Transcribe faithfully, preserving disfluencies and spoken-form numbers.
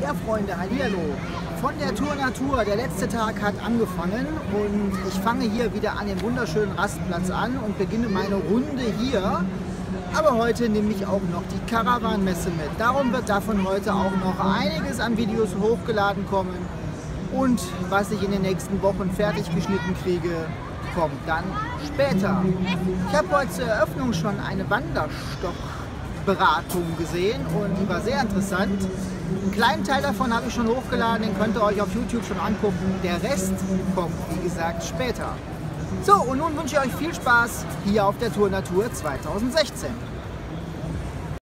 Ja Freunde, hallihallo! Von der Tour Natur, der letzte Tag hat angefangen und ich fange hier wieder an den wunderschönen Rastplatz an und beginne meine Runde hier. Aber heute nehme ich auch noch die Caravan-Messe mit. Darum wird davon heute auch noch einiges an Videos hochgeladen kommen. Und was ich in den nächsten Wochen fertig geschnitten kriege, kommt dann später. Ich habe heute zur Eröffnung schon eine Wanderstockberatung gesehen und die war sehr interessant. Einen kleinen Teil davon habe ich schon hochgeladen, den könnt ihr euch auf YouTube schon angucken. Der Rest kommt, wie gesagt, später. So, und nun wünsche ich euch viel Spaß hier auf der Tour Natur zweitausendsechzehn.